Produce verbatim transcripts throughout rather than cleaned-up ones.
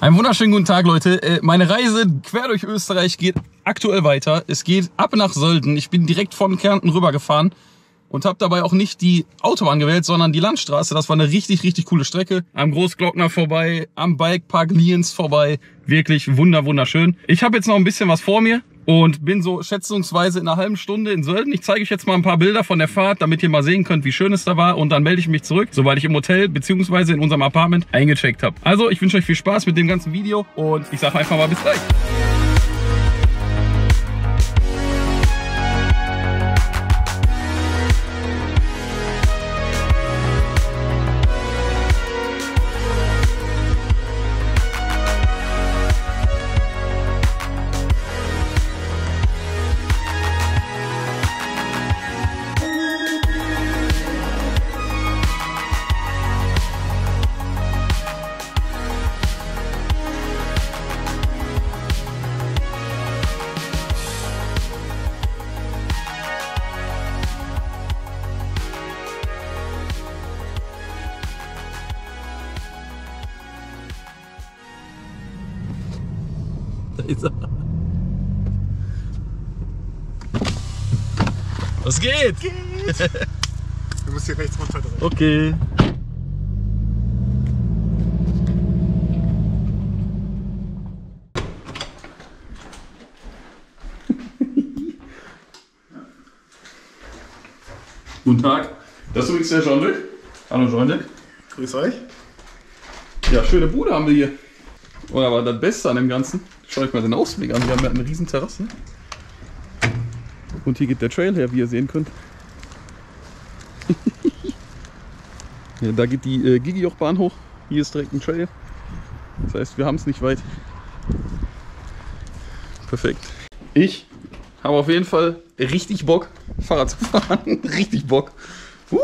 Einen wunderschönen guten Tag, Leute. Meine Reise quer durch Österreich geht aktuell weiter. Es geht ab nach Sölden. Ich bin direkt von Kärnten rübergefahren und habe dabei auch nicht die Autobahn gewählt, sondern die Landstraße. Das war eine richtig, richtig coole Strecke. Am Großglockner vorbei, am Bikepark Lienz vorbei. Wirklich wunder, wunderschön. Ich habe jetzt noch ein bisschen was vor mir und bin so schätzungsweise in einer halben Stunde in Sölden. Ich zeige euch jetzt mal ein paar Bilder von der Fahrt, damit ihr mal sehen könnt, wie schön es da war. Und dann melde ich mich zurück, sobald ich im Hotel bzw. in unserem Apartment eingecheckt habe. Also, ich wünsche euch viel Spaß mit dem ganzen Video und ich sage einfach mal bis gleich. Da ist er. Was geht? Geht. Du musst hier rechts runterdrehen. Okay. Guten Tag. Das ist übrigens der Jean-Luc. Hallo Jean-Luc. Grüß euch. Ja, schöne Bude haben wir hier. Oh, aber das Beste an dem Ganzen, schaut euch mal den Ausblick an. Wir haben ja eine riesen Terrasse. Und hier geht der Trail her, wie ihr sehen könnt. Ja, da geht die äh, Gigijochbahn hoch. Hier ist direkt ein Trail. Das heißt, wir haben es nicht weit. Perfekt. Ich habe auf jeden Fall richtig Bock, Fahrrad zu fahren. Richtig Bock. Uh!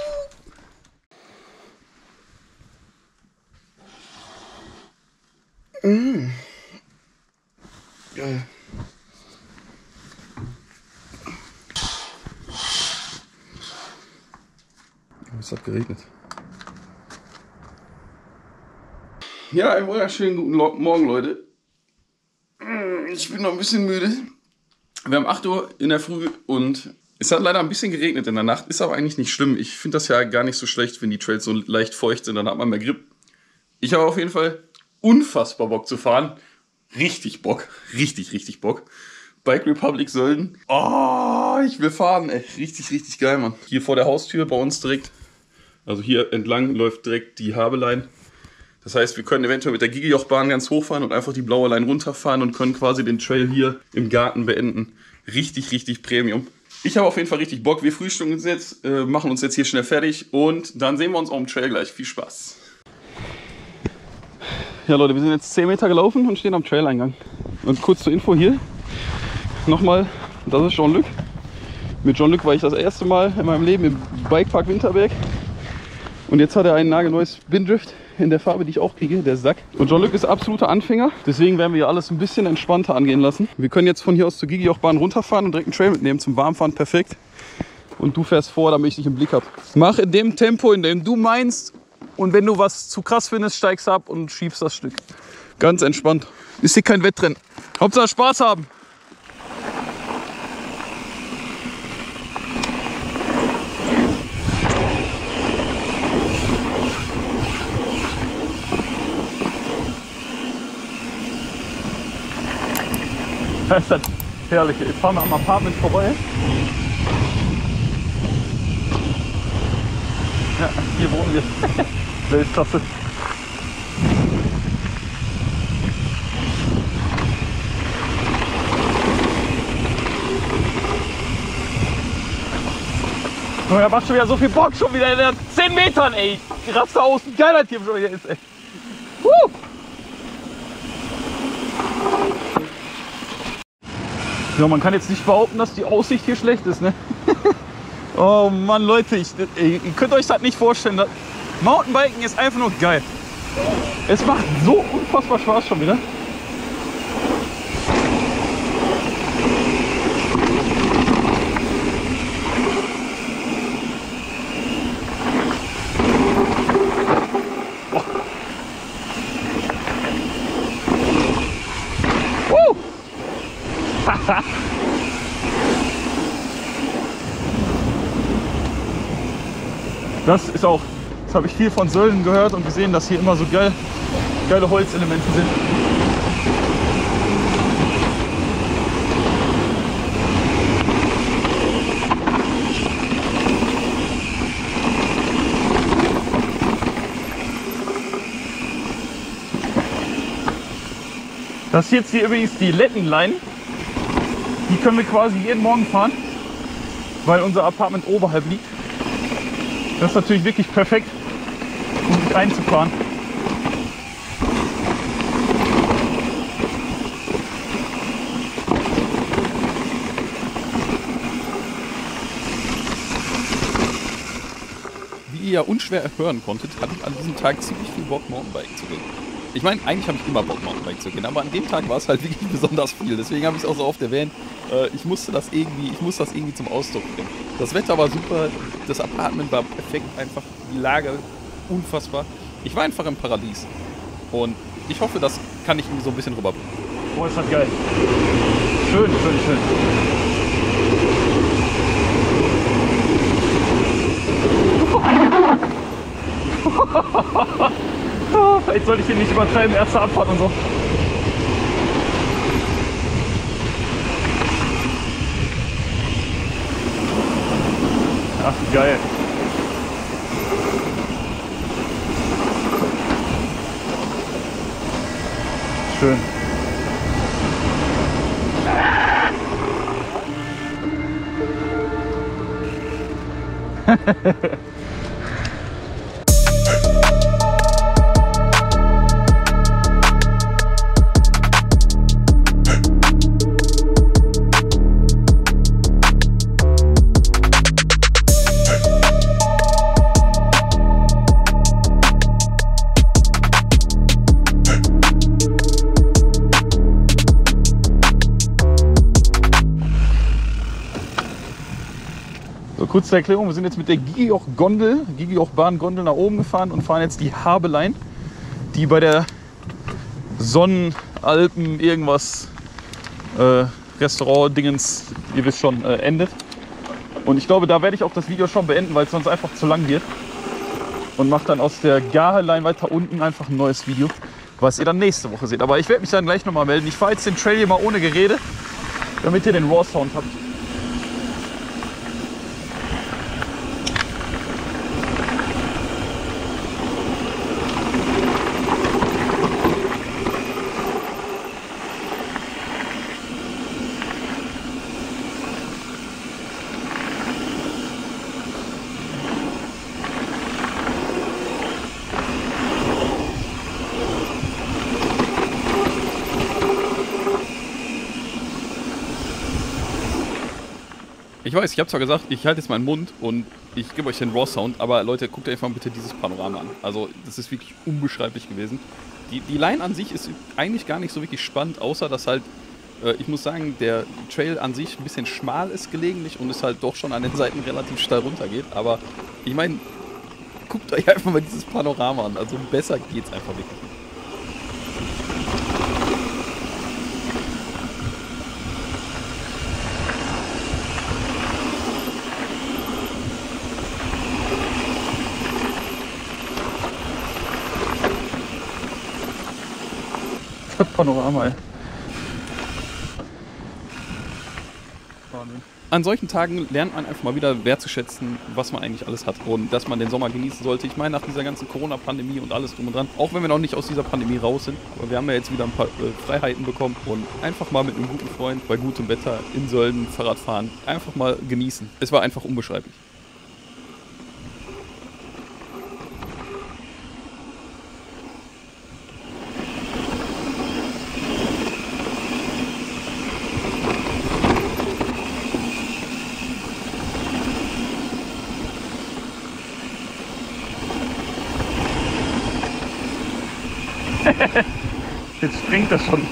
Mmh. Geil. Es hat geregnet. Ja, einen wunderschönen guten Morgen, Leute. Ich bin noch ein bisschen müde. Wir haben acht Uhr in der Früh und es hat leider ein bisschen geregnet in der Nacht. Ist aber eigentlich nicht schlimm. Ich finde das ja gar nicht so schlecht, wenn die Trails so leicht feucht sind. Dann hat man mehr Grip. Ich habe auf jeden Fall unfassbar Bock zu fahren. Richtig Bock. Richtig, richtig Bock. Bike Republic Sölden. Oh, ich will fahren, ey. Richtig, richtig geil, Mann. Hier vor der Haustür bei uns direkt. Also hier entlang läuft direkt die Habelein. Das heißt, wir können eventuell mit der Gigijochbahn ganz hochfahren und einfach die blaue Line runterfahren und können quasi den Trail hier im Garten beenden. Richtig, richtig Premium. Ich habe auf jeden Fall richtig Bock. Wir frühstücken uns jetzt, äh, machen uns jetzt hier schnell fertig und dann sehen wir uns auf dem Trail gleich. Viel Spaß. Ja Leute, wir sind jetzt zehn Meter gelaufen und stehen am Trail-Eingang. Und kurz zur Info hier, nochmal, das ist Jean-Luc. Mit Jean-Luc war ich das erste Mal in meinem Leben im Bikepark Winterberg. Und jetzt hat er ein nagelneues Spindrift in der Farbe, die ich auch kriege, der Sack. Und Jean-Luc ist absoluter Anfänger, deswegen werden wir hier alles ein bisschen entspannter angehen lassen. Wir können jetzt von hier aus zur Gigijochbahn runterfahren und direkt einen Trail mitnehmen zum Warmfahren, perfekt. Und du fährst vor, damit ich dich im Blick habe. Mach in dem Tempo, in dem du meinst. Und wenn du was zu krass findest, steigst ab und schiebst das Stück. Ganz entspannt. Ist hier kein Wettrennen. Hauptsache Spaß haben. Das ist das Herrliche. Jetzt fahren wir am Apartment vorbei. Ja, hier wohnen wir. Weltklasse. Oh, da macht schon wieder so viel Bock, schon wieder in den zehn Metern, ey. Ich raste aus, wie geil das hier schon wieder ist, ey. Woo! Ja, man kann jetzt nicht behaupten, dass die Aussicht hier schlecht ist, ne? Oh Mann, Leute, ich, ihr könnt euch das nicht vorstellen. Das Mountainbiken ist einfach nur geil. Es macht so unfassbar Spaß schon wieder. Das ist auch, das habe ich viel von Sölden gehört und gesehen, dass hier immer so geil, geile Holzelemente sind. Das ist jetzt hier übrigens die Lettenline. Die können wir quasi jeden Morgen fahren, weil unser Apartment oberhalb liegt. Das ist natürlich wirklich perfekt, um sich einzufahren. Wie ihr ja unschwer hören konntet, hatte ich an diesem Tag ziemlich viel Bock, Mountainbiken zu gehen. Ich meine, eigentlich habe ich immer Bock, Mountainbike zu gehen, aber an dem Tag war es halt wirklich besonders viel. Deswegen habe ich es auch so oft erwähnt. Äh, ich musste das irgendwie, ich muss das irgendwie zum Ausdruck bringen. Das Wetter war super, das Apartment war perfekt, einfach die Lage unfassbar. Ich war einfach im Paradies. Und ich hoffe, das kann ich irgendwie so ein bisschen rüberbringen. Boah, ist das geil. Schön, schön, schön. Vielleicht sollte ich hier nicht übertreiben, erste Abfahrt und so. Ach, geil. Schön. Kurze Erklärung, wir sind jetzt mit der Gigijoch-Gondel, Gigijoch-Bahn-Gondel nach oben gefahren und fahren jetzt die Habelein, die bei der Sonnenalpen irgendwas äh, Restaurant-Dingens, ihr wisst schon, äh, endet. Und ich glaube, da werde ich auch das Video schon beenden, weil es sonst einfach zu lang wird. Und mache dann aus der Gahelein weiter unten einfach ein neues Video, was ihr dann nächste Woche seht. Aber ich werde mich dann gleich nochmal melden. Ich fahre jetzt den Trail hier mal ohne Gerede, damit ihr den Raw-Sound habt. Ich weiß, ich habe zwar gesagt, ich halte jetzt meinen Mund und ich gebe euch den Raw-Sound, aber Leute, guckt euch mal bitte dieses Panorama an. Also, das ist wirklich unbeschreiblich gewesen. Die, die Line an sich ist eigentlich gar nicht so wirklich spannend, außer dass halt, äh, ich muss sagen, der Trail an sich ein bisschen schmal ist gelegentlich und es halt doch schon an den Seiten relativ steil runtergeht. Aber ich meine, guckt euch einfach mal dieses Panorama an. Also, besser geht's einfach wirklich nicht. Panorama, ey. An solchen Tagen lernt man einfach mal wieder wertzuschätzen, was man eigentlich alles hat und dass man den Sommer genießen sollte. Ich meine, nach dieser ganzen Corona-Pandemie und alles drum und dran, auch wenn wir noch nicht aus dieser Pandemie raus sind, aber wir haben ja jetzt wieder ein paar äh, Freiheiten bekommen und einfach mal mit einem guten Freund bei gutem Wetter in Sölden Fahrrad fahren, einfach mal genießen. Es war einfach unbeschreiblich. Jetzt springt das schon.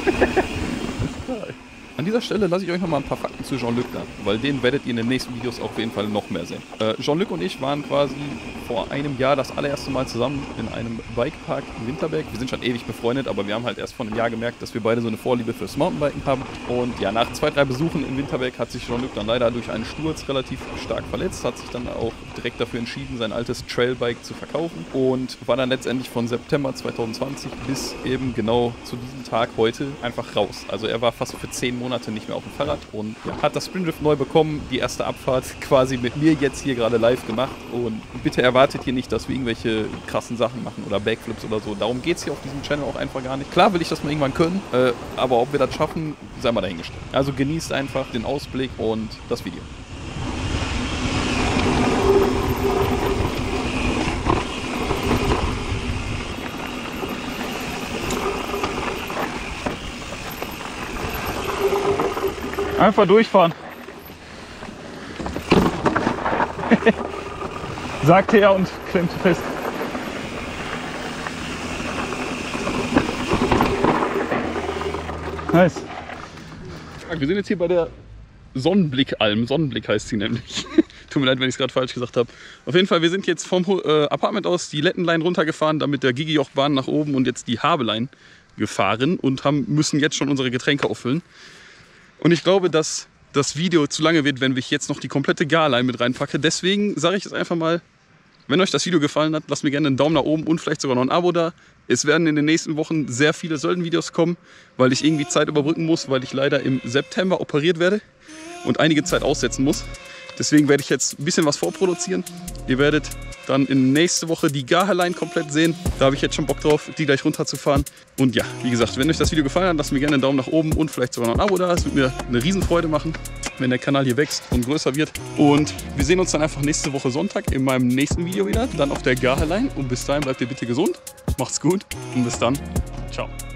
An dieser Stelle lasse ich euch noch mal ein paar Fakten zu Jean-Luc da, weil den werdet ihr in den nächsten Videos auf jeden Fall noch mehr sehen. Äh, Jean-Luc und ich waren quasi vor einem Jahr das allererste Mal zusammen in einem Bikepark in Winterberg. Wir sind schon ewig befreundet, aber wir haben halt erst vor einem Jahr gemerkt, dass wir beide so eine Vorliebe fürs Mountainbiken haben. Und ja, nach zwei, drei Besuchen in Winterberg hat sich Jean-Luc dann leider durch einen Sturz relativ stark verletzt, hat sich dann auch direkt dafür entschieden, sein altes Trailbike zu verkaufen und war dann letztendlich von September zwanzig zwanzig bis eben genau zu diesem Tag heute einfach raus. Also er war fast für zehn Monate nicht mehr auf dem Fahrrad und ja, hat das Spindrift neu bekommen, die erste Abfahrt quasi mit mir jetzt hier gerade live gemacht. Und bitte erwartet hier nicht, dass wir irgendwelche krassen Sachen machen oder Backflips oder so. Darum geht es hier auf diesem Channel auch einfach gar nicht. Klar will ich das mal irgendwann können, äh, aber ob wir das schaffen, sei mal dahingestellt. Also genießt einfach den Ausblick und das Video. Einfach durchfahren. Sagte er und klemmte fest. Nice. Wir sind jetzt hier bei der Sonnenblickalm. Sonnenblick heißt sie nämlich. Tut mir leid, wenn ich es gerade falsch gesagt habe. Auf jeden Fall, wir sind jetzt vom äh, Apartment aus die Lettenlein runtergefahren, dann mit der Gigijoch-Bahn nach oben und jetzt die Habelein gefahren und haben, müssen jetzt schon unsere Getränke auffüllen. Und ich glaube, dass das Video zu lange wird, wenn ich jetzt noch die komplette Garline mit reinpacke. Deswegen sage ich jetzt einfach mal, wenn euch das Video gefallen hat, lasst mir gerne einen Daumen nach oben und vielleicht sogar noch ein Abo da. Es werden in den nächsten Wochen sehr viele Sölden-Videos kommen, weil ich irgendwie Zeit überbrücken muss, weil ich leider im September operiert werde und einige Zeit aussetzen muss. Deswegen werde ich jetzt ein bisschen was vorproduzieren. Ihr werdet dann in nächste Woche die Garline komplett sehen. Da habe ich jetzt schon Bock drauf, die gleich runterzufahren. Und ja, wie gesagt, wenn euch das Video gefallen hat, lasst mir gerne einen Daumen nach oben und vielleicht sogar noch ein Abo da. Es wird mir eine Riesenfreude machen, wenn der Kanal hier wächst und größer wird. Und wir sehen uns dann einfach nächste Woche Sonntag in meinem nächsten Video wieder. Dann auf der Garline. Und bis dahin bleibt ihr bitte gesund. Macht's gut und bis dann. Ciao.